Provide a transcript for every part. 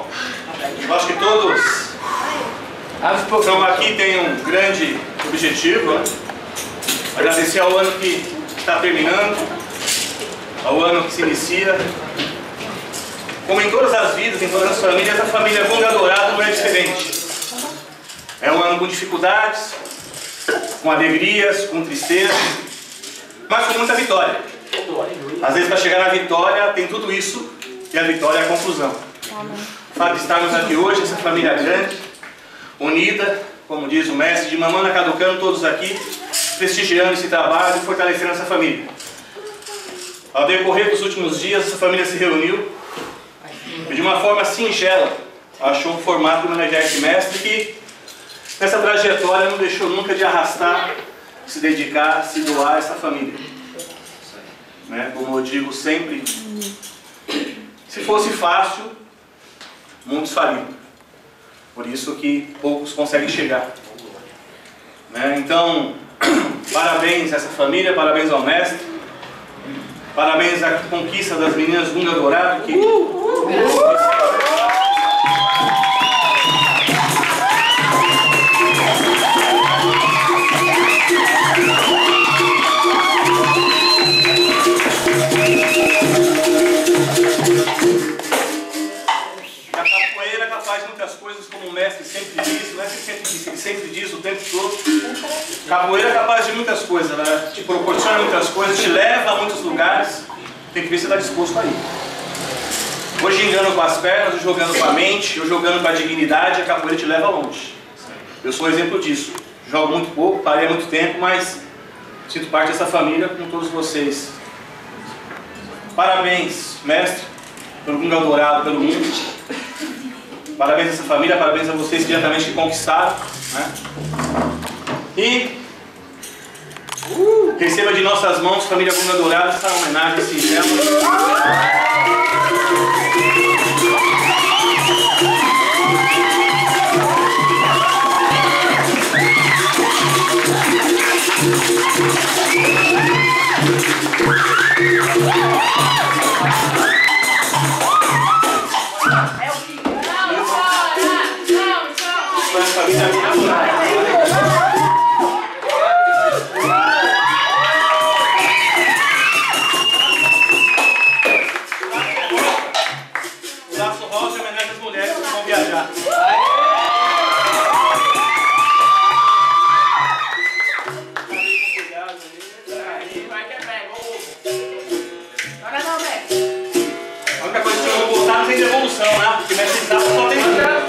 Eu acho que todos estão aqui têm um grande objetivo, né? Agradecer ao ano que está terminando, ao ano que se inicia. Como em todas as vidas, em todas as famílias, a família Gunga Dourado não é diferente. É um ano com dificuldades, com alegrias, com tristeza, mas com muita vitória. Às vezes, para chegar na vitória, tem tudo isso, e a vitória é a conclusão. O fato de estarmos aqui hoje, essa família grande, unida, como diz o mestre, de mamão na caducando, todos aqui, prestigiando esse trabalho e fortalecendo essa família. Ao decorrer dos últimos dias, essa família se reuniu e, de uma forma singela, achou um formato de homenagear esse mestre que, nessa trajetória, não deixou nunca de arrastar, se dedicar, se doar a essa família. Né? Como eu digo sempre, se fosse fácil, muitos fariam. Por isso que poucos conseguem chegar. Né? Então, parabéns a essa família, parabéns ao mestre, parabéns à conquista das meninas Gunga Dourado, que... Como o mestre sempre diz, o mestre sempre diz, ele sempre diz o tempo todo. Capoeira é capaz de muitas coisas, né? Te proporciona muitas coisas, te leva a muitos lugares. Tem que ver se você está disposto a ir. Ou jogando com as pernas, ou jogando com a mente, ou jogando com a dignidade, a capoeira te leva longe. Eu sou um exemplo disso. Jogo muito pouco, parei há muito tempo, mas sinto parte dessa família com todos vocês. Parabéns, mestre, pelo Gunga Dourado, pelo mundo. Parabéns a essa família, parabéns a vocês diretamente que conquistaram, né? E receba de nossas mãos, família Gunga Dourado, essa homenagem singela. O laço rosa é homenagem às mulheres que vão viajar. A única coisa que eu vou botar não tem devolução, né? Porque mestre de só tem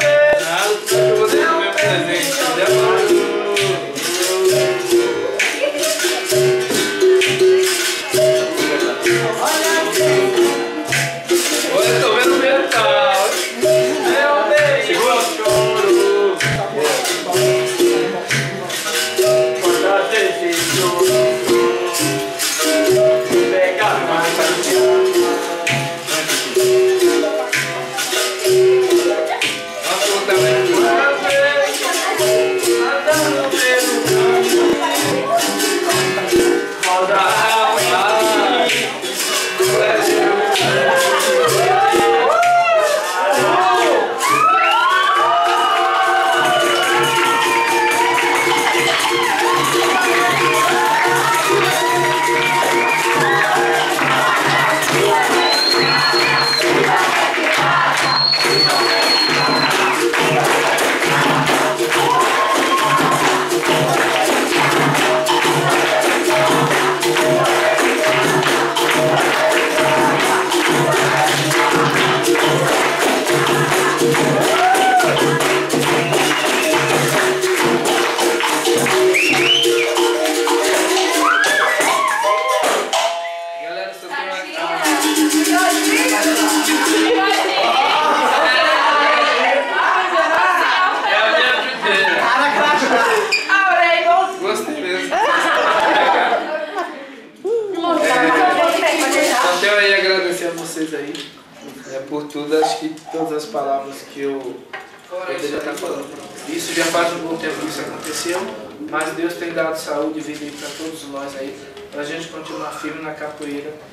vocês aí por tudo. Acho que todas as palavras que eu poderia estar falando. Isso já faz um bom tempo que isso aconteceu, mas Deus tem dado saúde e vida aí para todos nós aí, para a gente continuar firme na capoeira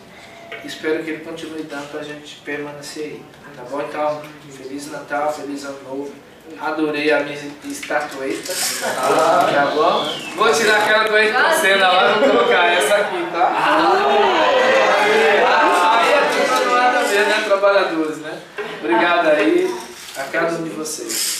Espero que Ele continue dando para a gente permanecer aí. Tá bom? Então, Feliz Natal, Feliz Ano Novo. Adorei a minha estatueta. Tá bom? Vou tirar aquela do cena lá e vou colocar essa aqui, tá? Aí é tudo nada mesmo, né? Trabalhadores, né? Obrigado aí a cada um de vocês.